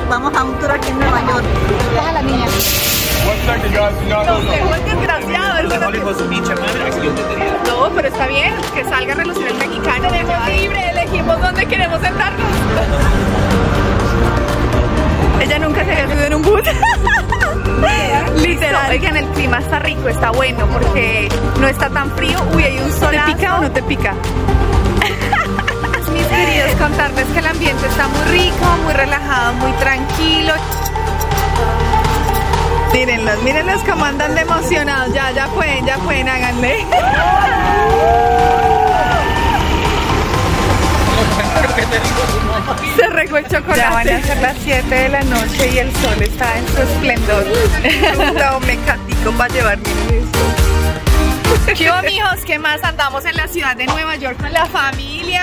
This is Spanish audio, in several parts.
vamos a un tour aquí en Nueva York. Baja la niña. No, es desgraciado. No, pero está bien, que salga a relucir el mexicano. Tenemos libre, elegimos dónde queremos sentarnos. Ella nunca se había subido en un bus. Literal. Oigan, el clima está rico, está bueno porque no está tan frío. Uy, hay un solazo. ¿Te pica o no te pica? Mis queridos, contarles que el ambiente está muy rico, muy relajado, muy tranquilo. Mírenlos como andan de emocionados. Ya pueden, háganle. Se regó el chocolate. Ya van a ser las 7 de la noche y el sol está en su esplendor. Un mecático para llevarme eso. ¿Qué hubo, mijos? ¿Qué más? Andamos en la ciudad de Nueva York con la familia.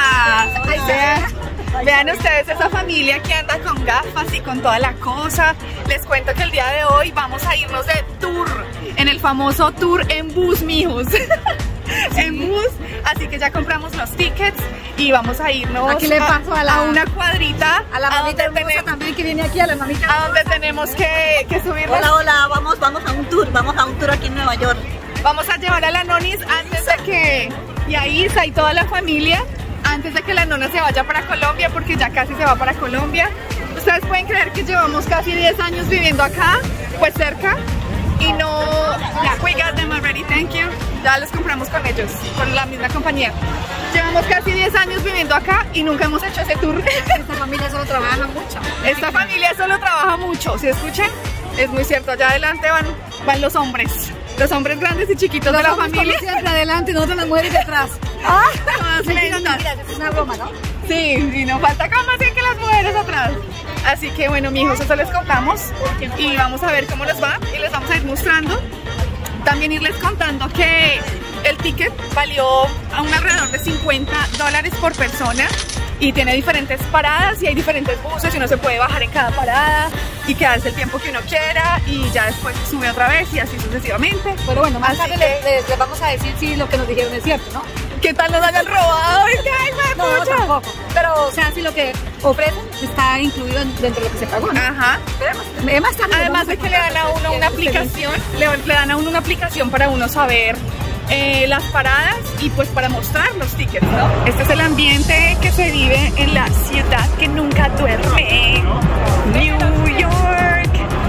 Vean ustedes esa familia que anda con gafas y con toda la cosa. Les cuento que el día de hoy vamos a irnos de tour, en el famoso tour en bus, mijos. En bus, así que ya compramos los tickets y vamos a irnos. Aquí le paso a una cuadrita, a la mamita hermosa también que viene aquí, a la mamita a donde tenemos que subirnos. Hola, vamos a un tour aquí en Nueva York. Vamos a llevar a la Nonis antes de que, y a Isa y toda la familia, antes de que la nona se vaya para Colombia, porque ya casi se va para Colombia. Ustedes pueden creer que llevamos casi 10 años viviendo acá, pues cerca, y no... We got them already, thank you. Ya los compramos con ellos, con la misma compañía. Llevamos casi 10 años viviendo acá y nunca hemos hecho ese tour. Esta familia solo trabaja mucho. Esta familia solo trabaja mucho, ¿sí escuchan? Es muy cierto, allá adelante van los hombres. Los hombres grandes y chiquitos de la familia. Siempre adelante, nosotros las mujeres detrás. Todas lentas. Es una broma, ¿no? Sí, y no falta como así que las mujeres atrás. Así que bueno, mijos, eso les contamos y vamos a ver cómo les va y les vamos a ir mostrando. También irles contando que el ticket valió a un alrededor de $50 por persona y tiene diferentes paradas y hay diferentes buses y uno se puede bajar en cada parada y quedarse el tiempo que uno quiera y ya después sube otra vez y así sucesivamente. Pero bueno, más tarde les vamos a decir si lo que nos dijeron es cierto, ¿no? ¿Qué tal nos hayan robado? No, tampoco. Pero, o sea, si lo que ofrecen está incluido dentro de lo que se pagó, ¿no? Ajá. Además de que le dan a uno una aplicación, le dan a uno una aplicación para uno saber las paradas y pues para mostrar los tickets, ¿no? Este es el ambiente que se vive en la ciudad que nunca duerme, New York.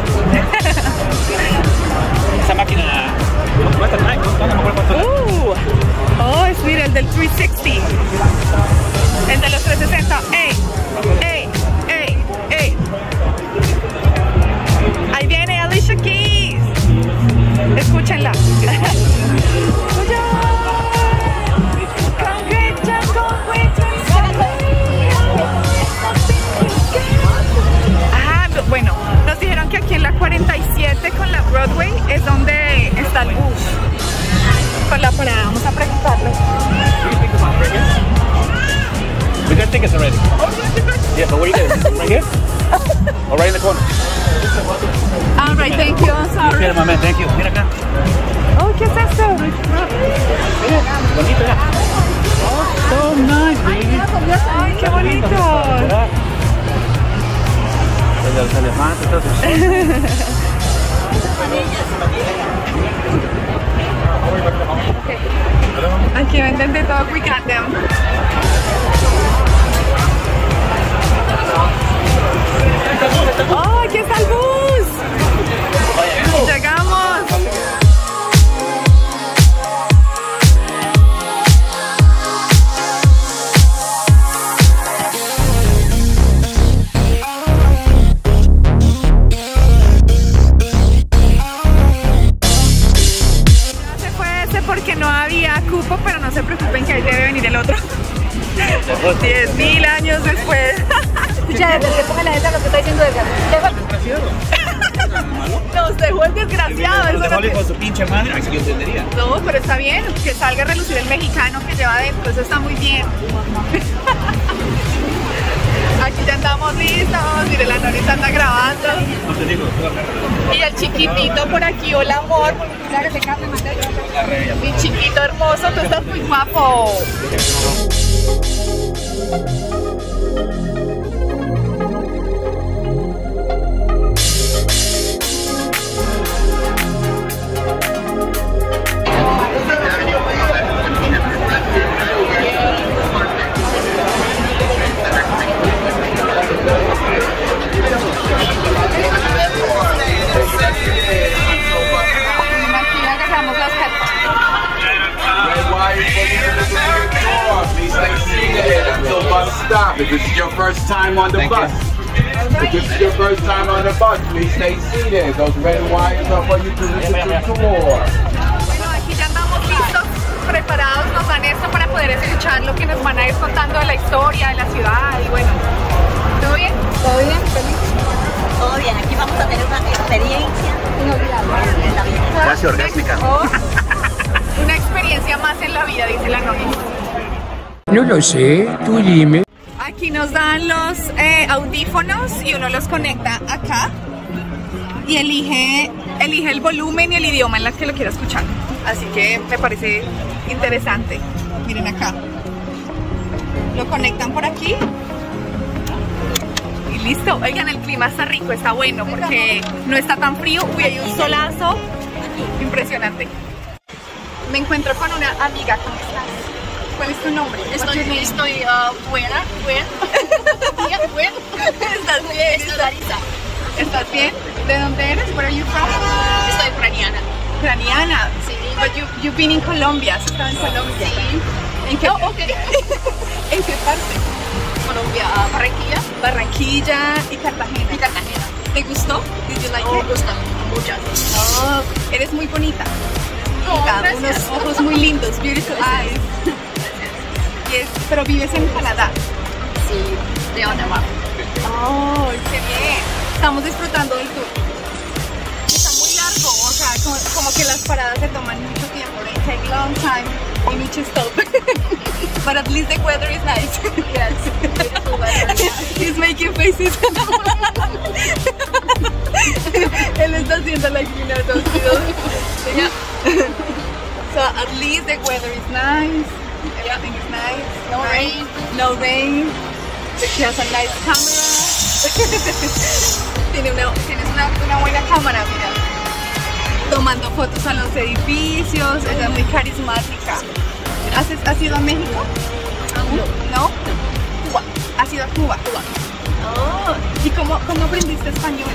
Esa máquina. Oh, es mira el del 360. El de los 360. ¡Ey! Ahí viene Alicia Keys. Escúchenla. Bueno, nos dijeron que aquí en la 47 con la Broadway es donde está el bus. Con la parada, vamos a preguntarle. We got tickets already. Yeah, but where you getting? Right here? Or right in the corner? All right, thank you. I'm sorry. Mira, mamá, thank you. Mira acá. Oh, ¿qué es esto? Mira, bonito ya. Oh, so nice, baby. Ay, qué bonito. Los elefantes, todo eso. Aquí venden de todo, we got them. ¡Oh, aquí está el bus! ¡Llegamos! Porque no había cupo, pero no se preocupen que ahí debe venir el otro. 10.000 años después. Ya, desde que ponga la gente lo que está diciendo Nos dejó el desgraciado. Nos dejó con su pinche madre, así yo entendería. No, pero está bien, que salga a relucir el mexicano que lleva adentro, eso está muy bien. Aquí ya andamos listos, mire la Norita anda grabando. No te digo, y el chiquitito por aquí, hola amor. Mi chiquito hermoso, tú estás muy guapo. Aquí agarramos las cartas. Red wire is for you to the door. Please stay seated until bus stop. If this is your first time on the bus. If this is your first time on the bus, please stay seated. Those red wires are for you to the door. Bueno, aquí ya andamos listos, preparados, nos dan esto para poder escuchar lo que nos van a ir contando de la historia, de la ciudad y bueno. ¿Todo bien? ¿Todo bien? ¿Feliz? Todo bien, aquí vamos a tener una experiencia Inolvidable. en la vida. Casi orgásmica. Una experiencia más en la vida, dice la novia. No lo sé, tú dime. Aquí nos dan los audífonos y uno los conecta acá y elige el volumen y el idioma en el que lo quiera escuchar. Así que me parece interesante. Miren acá. Lo conectan por aquí. Y listo. Oigan, el clima está rico, está bueno porque no está tan frío. Uy, hay un solazo impresionante. Me encuentro con una amiga. ¿Cómo estás? ¿Cuál es tu nombre? Estoy buena. ¿Estás bien? Estoy Larisa. ¿Estás bien? ¿De dónde eres? Where are you from? Estoy ucraniana. Ucraniana. Sí. But you've been in Colombia. ¿Has estado en Colombia? Sí. ¿En qué? Oh, ok. ¿En qué parte? Colombia, Barranquilla Barranquilla y Cartagena. y Cartagena. ¿Te gustó? Did you like Me it? gusta muchas. Oh, eres muy bonita. Oh, Unos gracias. ojos muy lindos, beautiful eyes. Yes, pero vives en Canadá. Sí, de Panamá. Oh, qué bien. Estamos disfrutando del tour. Está muy largo, o sea, como que las paradas se toman mucho tiempo. They take long time in each stop. But at least the weather is nice. Yes, beautiful weather. He's making faces. Él está haciendo like, you know, those little. Yeah. So at least the weather is nice. Everything is nice. No right? rain. No rain. She has a nice camera. Tienes una buena cámara, mira. Tomando fotos a los edificios. Ella es muy carismática. ¿Has ido a México? ¿No? Cuba. ¿Has ido a Cuba? Cuba. Oh. ¿Y cómo aprendiste español?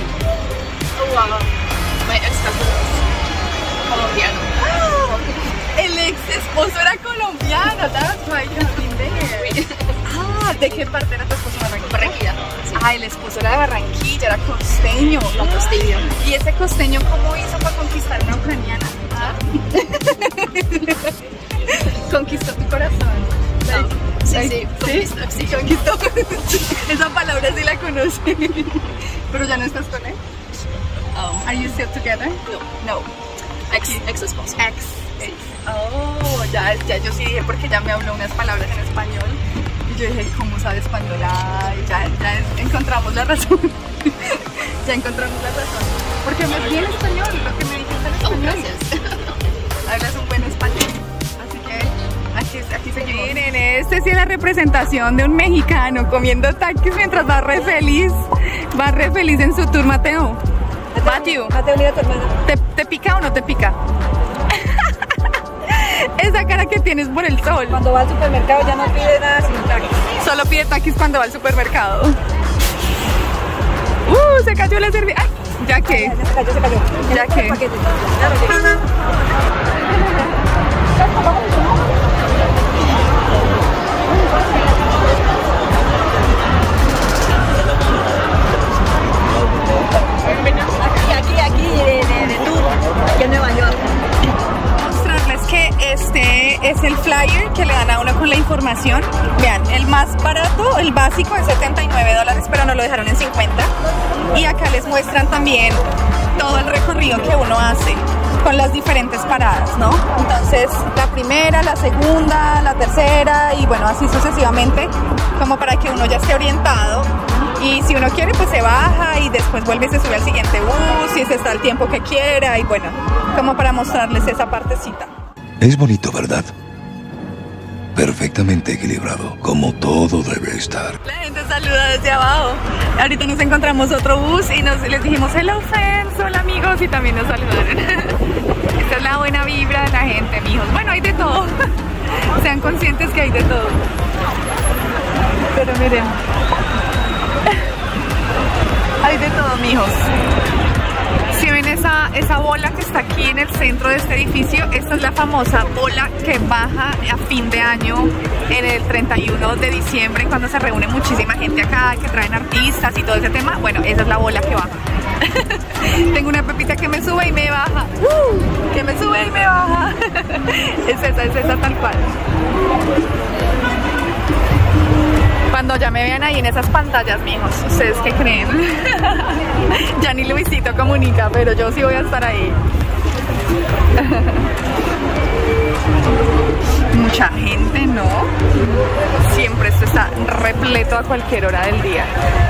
My ex-husband was colombiano. El ex esposo era colombiano. That's why you have been there. Ah, ¿de qué parte era tu esposo? Barranquilla. Ah, el esposo era de Barranquilla, era costeño. No, costeño. ¿Y ese costeño cómo hizo para conquistar a una ucraniana? Conquistó tu corazón. Sí, conquistó, sí. Conquistó. Esa palabra sí la conoce. Pero ya no estás con él. Are you still together? No. Ex-esposo. Ex. Oh, ya yo sí dije porque ya me habló unas palabras en español. Y yo dije, ¿cómo sabe español? Ay, ya encontramos la razón. Ya encontramos la razón. Porque me bien español, lo que me dijiste en Oh, español. gracias. Hablas un buen español. Así que aquí seguimos. Miren, este sí es la representación de un mexicano comiendo taquis mientras va re feliz. Va re feliz en su tour, Mateo. Mateo, mira a tu hermana. ¿te pica o no te pica? Esa cara que tienes por el sol. Cuando va al supermercado ya no pide nada sin taquis. Solo pide taquis cuando va al supermercado. Se cayó la servilleta. ¿Ya qué? Se cayó. ¿Ya qué? Paquete. Aquí de tour, aquí en Nueva York. Mostrarles que este es el flyer que le dan a uno con la información. Vean, el más barato, el básico es $79, pero no lo dejaron en 50. Y acá les muestran también todo el recorrido que uno hace con las diferentes paradas, ¿no? Entonces, la primera, la segunda, la tercera y bueno, así sucesivamente, como para que uno ya esté orientado. Y si uno quiere, pues se baja y después vuelve y se sube al siguiente bus y se está el tiempo que quiera y bueno, como para mostrarles esa partecita. Es bonito, ¿verdad? Perfectamente equilibrado, como todo debe estar. La gente saluda desde abajo. Ahorita nos encontramos otro bus y les dijimos hello friends, hola amigos y también nos saludaron. Esta es la buena vibra de la gente, mijos. Bueno, hay de todo. Sean conscientes que hay de todo. Pero miren, hay de todo, mijos. Si ven esa bola que está aquí en el centro de este edificio, esta es la famosa bola que baja a fin de año, en el 31 de diciembre, cuando se reúne muchísima gente acá, que traen artistas y todo ese tema. Bueno, esa es la bola que baja. Tengo una pepita que me sube y me baja. Que me sube y me baja. Es esa tal cual. Cuando ya me vean ahí en esas pantallas, mijos, ¿ustedes qué creen? Ya ni Luisito comunica, pero yo sí voy a estar ahí. Mucha gente, ¿no? Siempre esto está repleto a cualquier hora del día.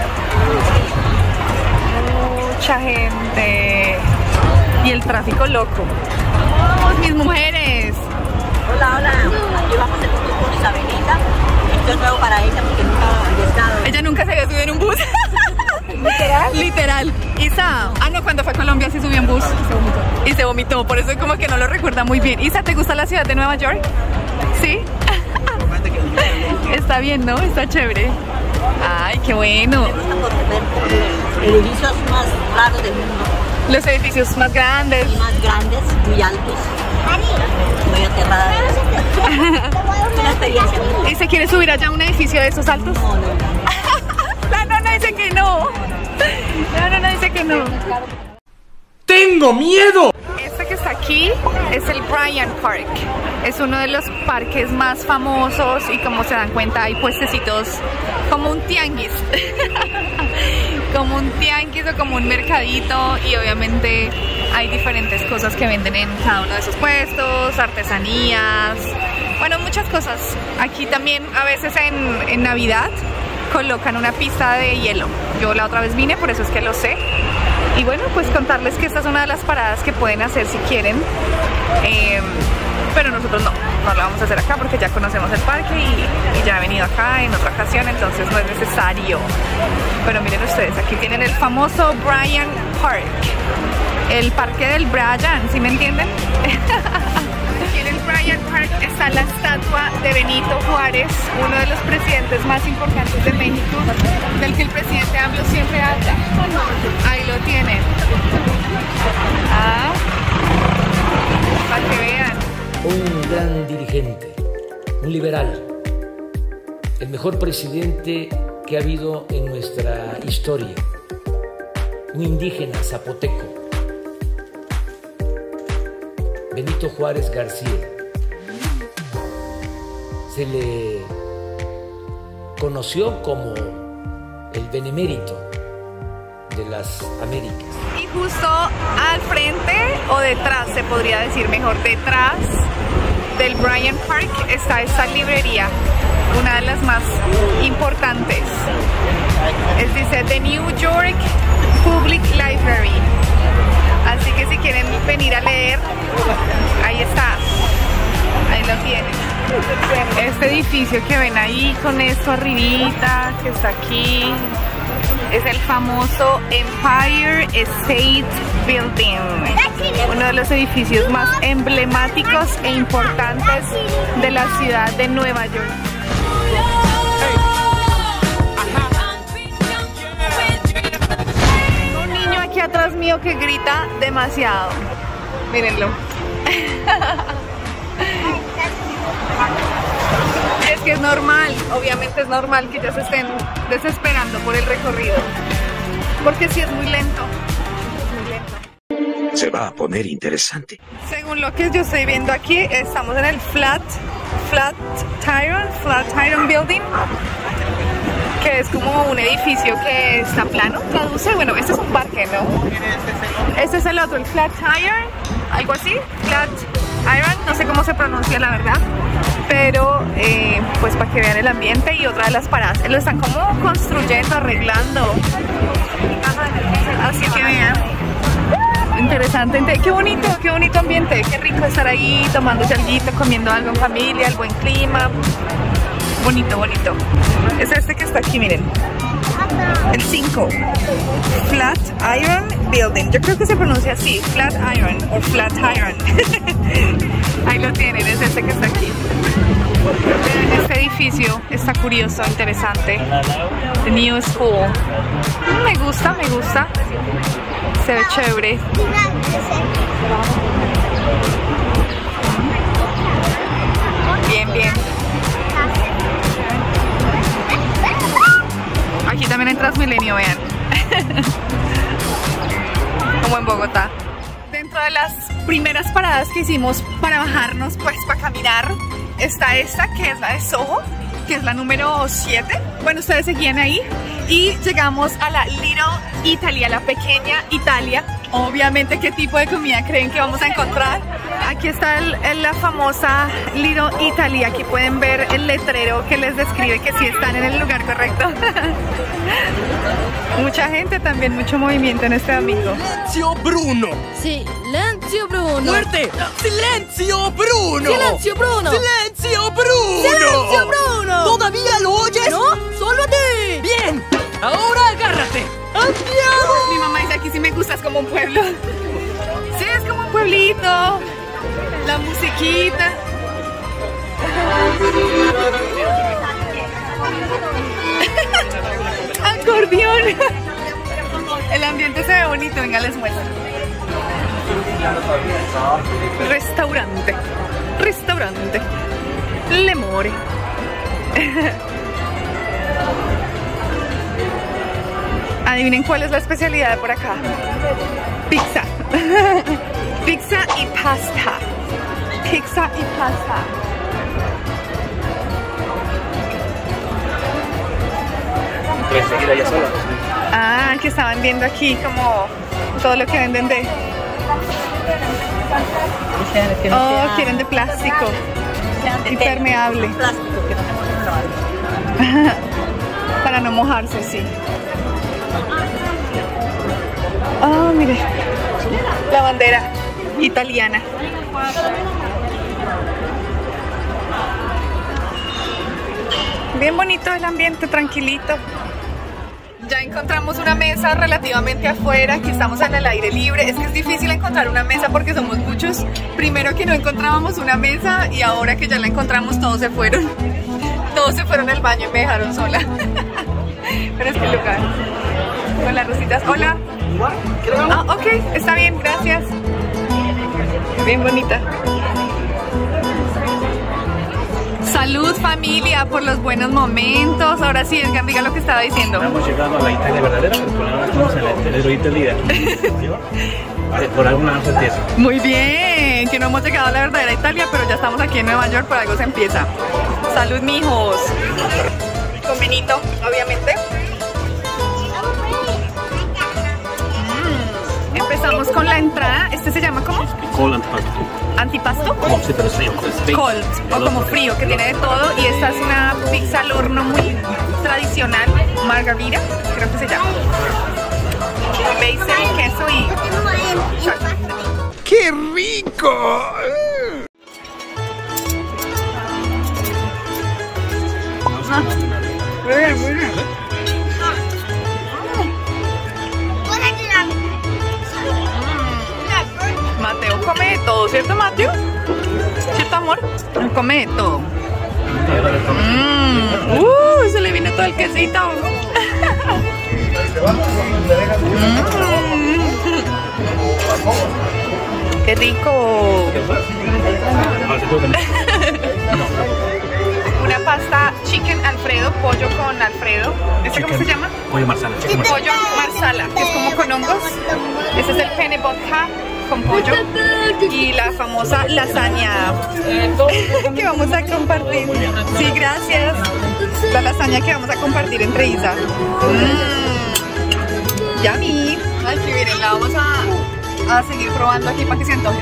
Mucha gente. Y el tráfico loco. ¡Vamos, mis mujeres! Hola, hola. Aquí vamos en un bus con Isabelita. Esto es nuevo para ella porque nunca había estado. Ella nunca se había subido en un bus. ¿Literal? Literal. Isa, no, cuando fue a Colombia sí subió en bus. Y se vomitó, por eso como que no lo recuerda muy bien. Isa, ¿te gusta la ciudad de Nueva York? ¿Sí? Está bien, ¿no? Está chévere. Ay, qué bueno. Me gusta por ver los edificios más raros del mundo. Los edificios más grandes. Y más grandes, muy altos. Muy aterrada. Es una experiencia. ¿Y se quiere subir allá a un edificio de esos altos? No, no. No, dice que no. No, dice que no. ¡Tengo miedo! Este que está aquí es el Bryant Park. Es uno de los parques más famosos y como se dan cuenta hay puestecitos como un tianguis. Como un tianguis o como un mercadito, y obviamente hay diferentes cosas que venden en cada uno de esos puestos, artesanías, bueno, muchas cosas. Aquí también a veces en Navidad colocan una pista de hielo. Yo la otra vez vine, por eso es que lo sé. Y bueno, pues contarles que esta es una de las paradas que pueden hacer si quieren, pero nosotros no lo vamos a hacer acá porque ya conocemos el parque y ya he venido acá en otra ocasión, entonces no es necesario. Pero miren ustedes, aquí tienen el famoso Bryant Park, el parque del Brian, ¿sí me entienden? En el Bryant Park está la estatua de Benito Juárez, uno de los presidentes más importantes de México, del que el presidente AMLO siempre habla. Ahí lo tienen. Para que vean. Un gran dirigente, un liberal, el mejor presidente que ha habido en nuestra historia, un indígena zapoteco, Benito Juárez García. Se le conoció como el benemérito de las Américas. Y justo al frente, o detrás, se podría decir mejor, detrás del Bryant Park está esta librería, una de las más importantes. Dice The New York Public Library. Así que si quieren venir a leer, ahí está, ahí lo tienen. Este edificio que ven ahí con esto arribita, que está aquí, es el famoso Empire State Building, uno de los edificios más emblemáticos e importantes de la ciudad de Nueva York. Un niño aquí atrás mío que grita demasiado, mírenlo. Es que es normal, obviamente es normal que ya se estén desesperando por el recorrido, porque sí es muy lento, Se va a poner interesante. Según lo que yo estoy viendo aquí, estamos en el Flatiron Building, que es como un edificio que está plano, traduce, bueno, este es un parque, ¿no? Este es el otro, el Flatiron, algo así, Flatiron, no sé cómo se pronuncia la verdad, pero pues para que vean el ambiente. Y otra de las paradas, lo están como construyendo, arreglando, así que vean, interesante, qué bonito ambiente, qué rico estar ahí tomándose alguito, comiendo algo en familia, el buen clima, bonito. Es este que está aquí, miren, el 5 Mexico. Flatiron Building. Yo creo que se pronuncia así, Flatiron o Flatiron. Ahí lo tienen, es este que está aquí. Este edificio está curioso, interesante. The New School. Me gusta, me gusta. Se ve chévere. Bien, bien. Aquí también en Transmilenio, vean. Como en Bogotá. Dentro de las primeras paradas que hicimos para bajarnos, pues para caminar, está esta que es la de Soho, que es la número 7. Bueno, ustedes seguían ahí y llegamos a la Little Italy, la pequeña Italia. Obviamente, ¿qué tipo de comida creen que vamos a encontrar? Aquí está la famosa Little Italy. Aquí pueden ver el letrero que les describe que sí están en el lugar correcto. Mucha gente también, mucho movimiento en este domingo. ¡Silencio, Bruno! Silencio, Bruno. ¡Fuerte! ¡Silencio, Bruno! Silencio, Bruno. ¡Silencio, Bruno! Silencio, Bruno. ¿Todavía lo oyes? No, solo a ti. Bien, ahora agárrate. Mi mamá dice aquí sí me gusta, es como un pueblo. Sí, es como un pueblito. La musiquita. Acordeón. El ambiente se ve bonito, venga, les muestro. Restaurante. Restaurante. Le More. Adivinen cuál es la especialidad de por acá. Pizza. Pizza y pasta. Pizza y pasta. Ah, que estaban viendo aquí como todo lo que venden de... Oh, quieren de plástico. Impermeable. Plástico, que no se puede lavar. Para no mojarse, sí. Oh, mire. La bandera italiana. Bien bonito el ambiente, tranquilito. Ya encontramos una mesa relativamente afuera, aquí estamos en el aire libre. Es que es difícil encontrar una mesa porque somos muchos. Primero que no encontrábamos una mesa y ahora que ya la encontramos todos se fueron. Todos se fueron al baño y me dejaron sola. Pero es que el lugar. Con las rositas. Hola. Ah, ok, está bien, gracias. Bien bonita. Salud, familia, por los buenos momentos. Ahora sí, Edgar, diga lo que estaba diciendo. Estamos llegando a la Italia verdadera, pero por ahora estamos en la Little Italy. Por alguna razón empieza. Muy bien, que no hemos llegado a la verdadera Italia, pero ya estamos aquí en Nueva York, por algo se empieza. Salud, mijos. Con vinito, obviamente. Empezamos con la entrada. ¿Este se llama cómo? Cold antipasto. ¿Antipasto? Como sí, pero frío. Cold, o como frío, que tiene de todo. Y esta es una pizza al horno muy tradicional, margarita, creo que se llama. Bacon, queso y chocolate. ¡Qué rico! Muy bien, muy bien. Mateo come de todo, ¿cierto, Mateo? ¿Cierto, amor? Come de todo. Se le vino todo el quesito. ¡Qué rico! Una pasta chicken Alfredo, pollo con Alfredo. ¿Este cómo se llama? Pollo marsala. Pollo marsala, que es como con hongos. Ese es el penne vodka con pollo y la famosa lasaña que vamos a compartir. Sí, gracias. La lasaña que vamos a compartir entre Isa. Yummy. Ay, que miren, la vamos a seguir probando aquí para que se antoje.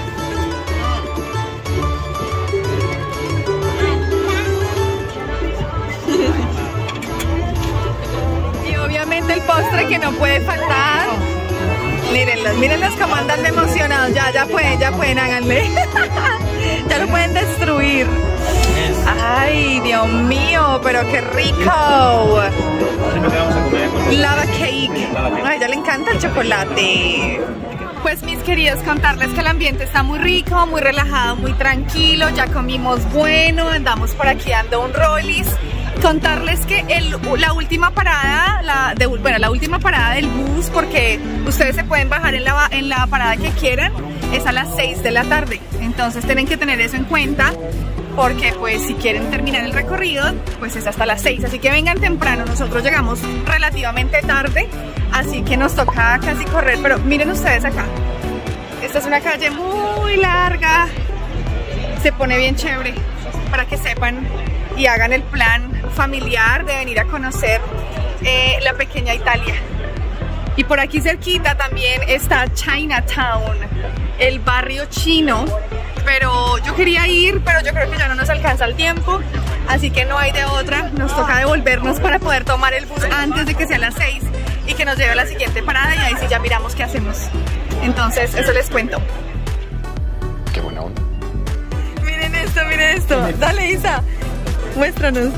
Y obviamente el postre que no puede faltar. Mírenlos cómo andan de emocionados. Ya pueden, háganle. Ya lo pueden destruir. Ay, Dios mío, pero qué rico. Lava cake. A ella le encanta el chocolate. Pues mis queridos, contarles que el ambiente está muy rico, muy relajado, muy tranquilo. Ya comimos bueno, andamos por aquí dando un rollis. Contarles que la última parada, la última parada del bus, porque ustedes se pueden bajar en la parada que quieran, es a las 6 de la tarde. Entonces tienen que tener eso en cuenta, porque pues si quieren terminar el recorrido, pues es hasta las 6. Así que vengan temprano, nosotros llegamos relativamente tarde, así que nos toca casi correr. Pero miren ustedes acá, esta es una calle muy larga, se pone bien chévere para que sepan y hagan el plan familiar de venir a conocer la pequeña Italia. Y por aquí cerquita también está Chinatown, el barrio chino. Pero yo quería ir, pero yo creo que ya no nos alcanza el tiempo, así que no hay de otra, nos toca devolvernos para poder tomar el bus antes de que sea las 6 y que nos lleve a la siguiente parada, y ahí sí ya miramos qué hacemos. Entonces eso les cuento. Qué buena onda. Miren esto, dale Isa, muéstranos.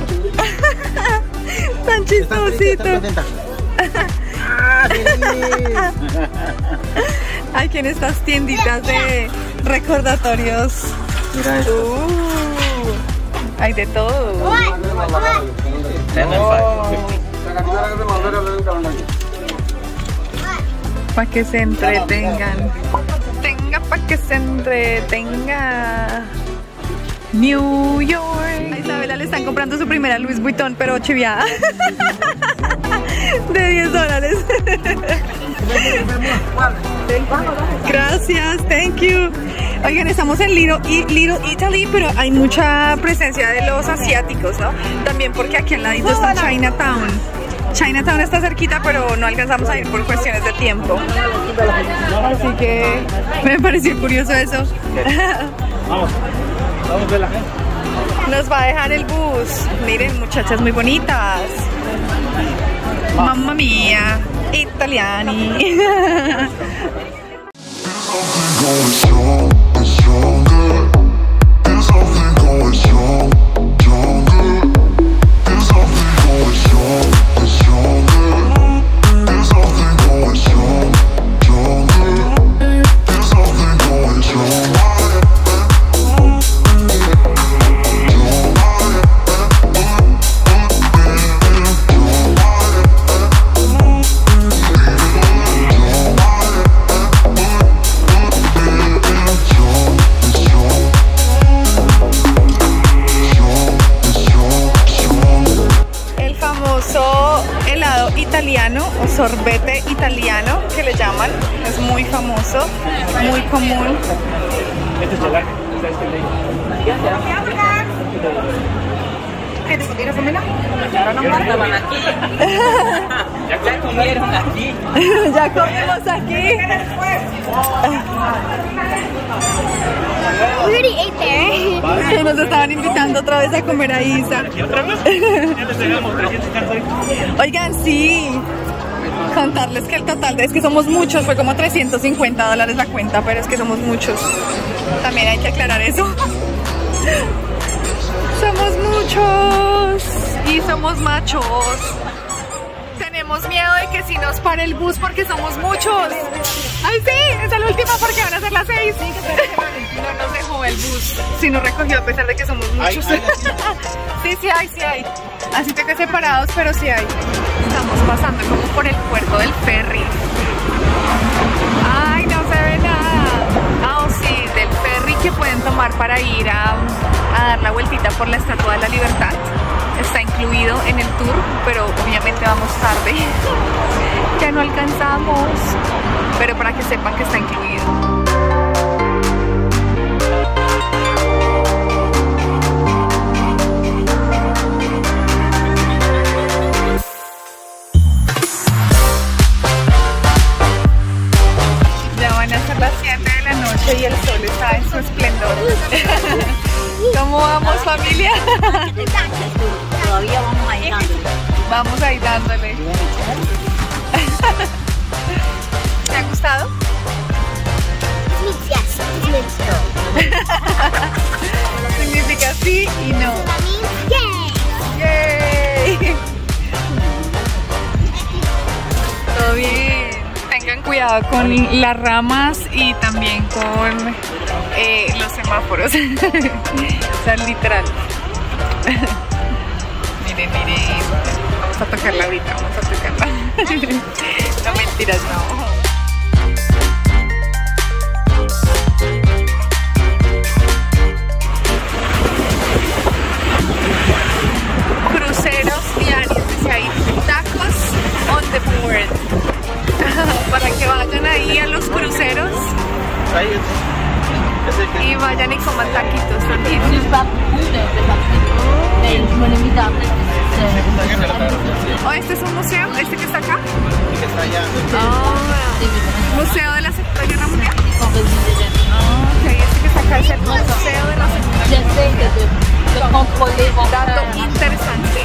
Tan chistosito. Aquí en estas tienditas de recordatorios. Mira esto. Hay de todo. Para que se entretengan. Para que se entretenga. New York. A Isabela le están comprando su primera Louis Vuitton, pero chiviada. De $10. Gracias, thank you. Oigan, estamos en Little Italy, pero hay mucha presencia de los asiáticos, ¿no? También porque aquí al ladito está Chinatown. Chinatown está cerquita, pero no alcanzamos a ir por cuestiones de tiempo. Así que me pareció curioso eso. Vamos a ver la gente. Nos va a dejar el bus. Miren, muchachas muy bonitas. Mamma mía, italiani. O sorbete italiano, que le llaman, es muy famoso, muy común. Este es chocolate. ¿Qué te pudieras comer? Ahora no estaban aquí. Ya comieron aquí. Ya comimos aquí. We already ate there. Nos estaban invitando otra vez a comer a Isa. Oigan, sí. Contarles que el total es que somos muchos, fue como $350 la cuenta, pero es que somos muchos. También hay que aclarar eso. Somos muchos y somos machos. Tenemos miedo de que si nos pare el bus porque somos muchos. Ay, sí, es la última porque van a ser las 6. No nos dejó el bus, sí nos recogió a pesar de que somos muchos. Sí hay. Así que separados, pero sí hay. Estamos pasando como por el puerto del ferry. Ay, no se ve nada. Ah, sí, del ferry que pueden tomar para ir a dar la vueltita por la Estatua de la Libertad. Está incluido en el tour, pero obviamente vamos tarde. Ya no alcanzamos, pero para que sepan que está incluido. Y el sol está en su esplendor. ¿Cómo vamos, familia? Todavía vamos a ir dándole. Vamos a ir dándole. ¿Te ha gustado? cuidado con las ramas y también con los semáforos. O sea, literal. Miren, miren. Vamos a tocarla ahorita, vamos a tocarla. No, mentiras, no. Cruceros diarios, dice ahí, tacos on the board. Para que vayan ahí a los cruceros y vayan y coman taquitos también. Oh, este es un museo, este que está acá. Museo de la Segunda Guerra Mundial. Ok, este que está acá es el Museo de la Segunda Guerra Mundial. Dato interesante.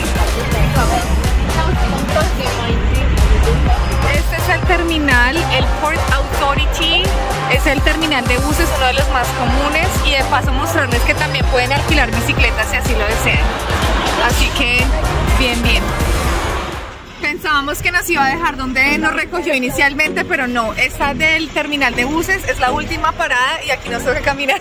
Este es el terminal, el Port Authority. Es el terminal de buses, uno de los más comunes. Y de paso mostrarles que también pueden alquilar bicicletas si así lo desean. Así que, bien, bien. Pensábamos que nos iba a dejar donde nos recogió inicialmente, pero no. Esta del terminal de buses es la última parada y aquí nos toca caminar.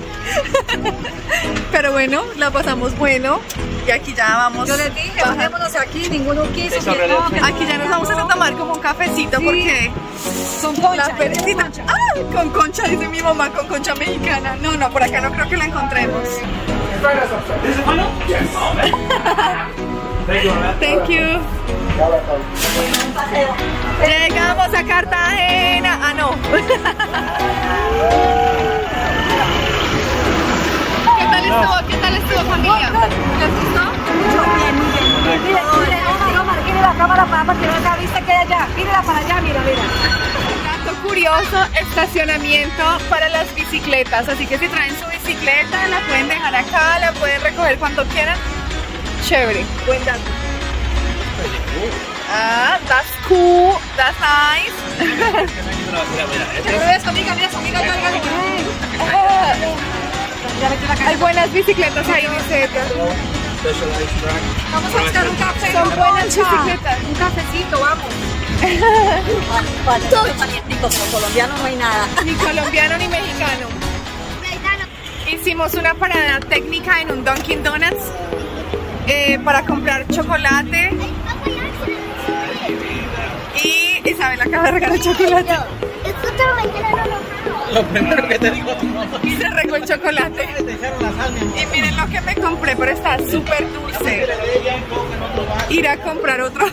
Pero bueno, la pasamos bueno. Y aquí ya vamos. Yo les dije, bajémonos aquí, ninguno quiso. Aquí ya nos vamos a tomar como un cafecito porque con concha, la perecita. ¡Ah! Con concha, dice mi mamá, con concha mexicana. No, no, por acá no creo que la encontremos. Thank you. Llegamos a Cartagena. Ah, no. ¿Qué tal estuvo, familia? ¿Les gustó? Mire la cámara para que no se vista que hay allá. Mírala para allá, mira, mira. Dato curioso, estacionamiento para las bicicletas. Así que si traen su bicicleta, la pueden dejar acá, la pueden recoger cuando quieran. Chévere. Buen dato. Ah, that's cool, that's nice. Mira eso, amiga, Hay buenas bicicletas ahí, dice. Vamos a buscar un café. Son buenas bicicletas. Un cafecito, vamos. Colombiano no hay nada. Ni colombiano ni mexicano. Hicimos una parada técnica en un Dunkin' Donuts para comprar chocolate. Y Isabel acaba de regalar chocolate. Lo primero que te digo tu mamá. Y se regó el chocolate. Y miren lo que me compré, pero está súper dulce. Ir a comprar otro.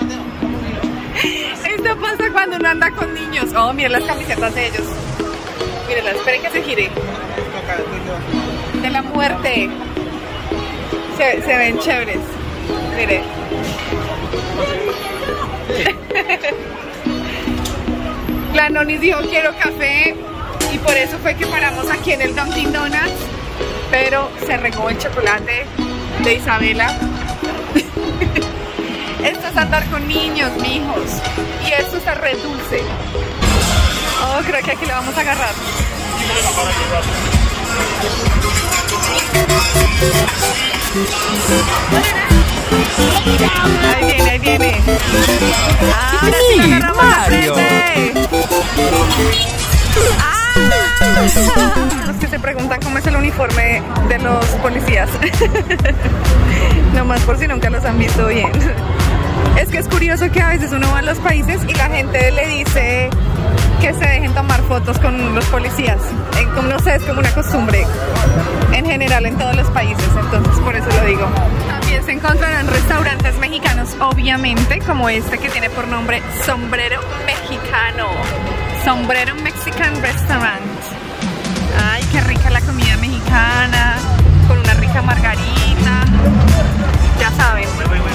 Esto pasa cuando uno anda con niños. Oh, miren las camisetas de ellos. Mírenlas, esperen que se gire. De la muerte. Se ven chéveres. Miren. La Nonis dijo quiero café y por eso fue que paramos aquí en el Dunkin' Donuts, pero se regó el chocolate de Isabela. Esto es andar con niños, mijos, y esto está re dulce. Oh, creo que aquí lo vamos a agarrar. Ahí viene, ahí viene. Ah, ahora sí lo agarramos a frente. Los que se preguntan cómo es el uniforme de los policías. Nomás por si nunca los han visto bien. Es que es curioso que a veces uno va a los países y la gente le dice que se dejen tomar fotos con los policías. No sé, es como una costumbre en general en todos los países, entonces por eso lo digo. También se encontrarán restaurantes mexicanos, obviamente, como este que tiene por nombre Sombrero Mexicano. Sombrero Mexican Restaurant. Ay, qué rica la comida mexicana, con una rica margarita. Ya saben.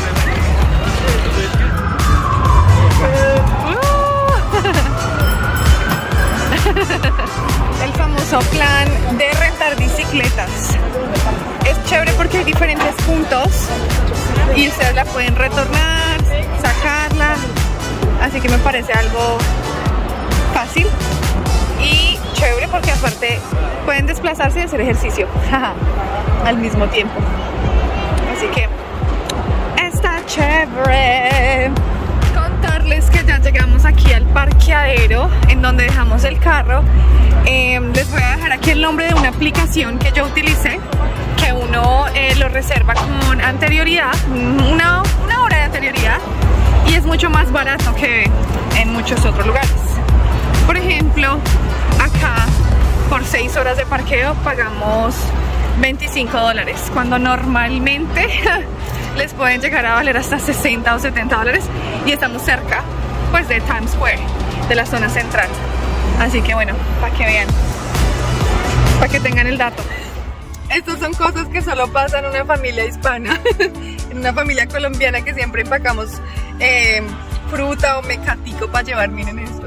El famoso plan de rentar bicicletas. Es chévere porque hay diferentes puntos y ustedes la pueden retornar, sacarla, así que me parece algo fácil y chévere porque aparte pueden desplazarse y hacer ejercicio al mismo tiempo, así que está chévere. Contarles que ya llegamos aquí al parque parqueadero en donde dejamos el carro. Les voy a dejar aquí el nombre de una aplicación que yo utilicé, que uno lo reserva con anterioridad, una hora de anterioridad, y es mucho más barato que en muchos otros lugares. Por ejemplo, acá por 6 horas de parqueo pagamos $25, cuando normalmente les pueden llegar a valer hasta 60 o 70 dólares, y estamos cerca pues de Times Square, de la zona central. Así que bueno, para que vean, para que tengan el dato. Estas son cosas que solo pasan en una familia hispana, en una familia colombiana, que siempre empacamos fruta o mecatico para llevar. Miren esto.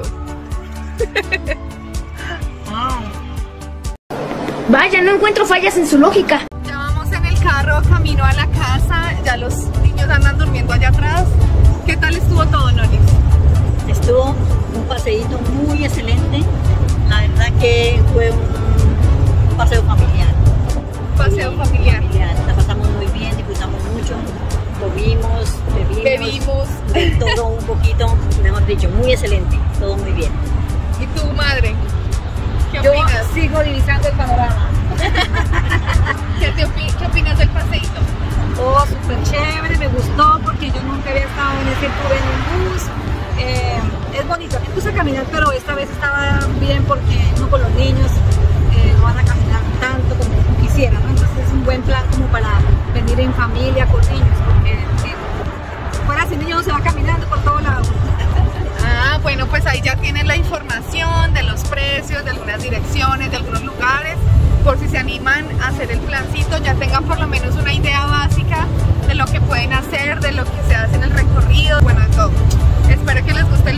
Vaya, no encuentro fallas en su lógica. Ya vamos en el carro, camino a la casa. Ya los niños andan durmiendo allá atrás. ¿Qué tal estuvo todo, Noris? Estuvo un paseíto muy excelente. La verdad que fue un paseo familiar. Paseo familiar. La pasamos muy bien, disfrutamos mucho. Comimos, bebimos de todo un poquito, mejor dicho, muy excelente, todo muy bien. ¿Y tu madre? ¿Qué Yo opinas? sigo divisando el panorama. ¿Qué opinas del paseíto? Oh, súper chévere, me gustó porque yo nunca había estado en ese tour en un bus. Es bonito, me gusta caminar, pero esta vez estaba bien porque no con los niños no van a caminar tanto como quisieran, ¿no? Entonces es un buen plan como para venir en familia con niños, porque fuera sin niños no se va caminando por todo lado. Ah, bueno, pues ahí ya tienen la información de los precios, de algunas direcciones, de algunos lugares, por si se animan a hacer el plancito, ya tengan por lo menos una idea básica de lo que pueden hacer, de lo que se hace en el recorrido, bueno, de todo. Espero que les guste el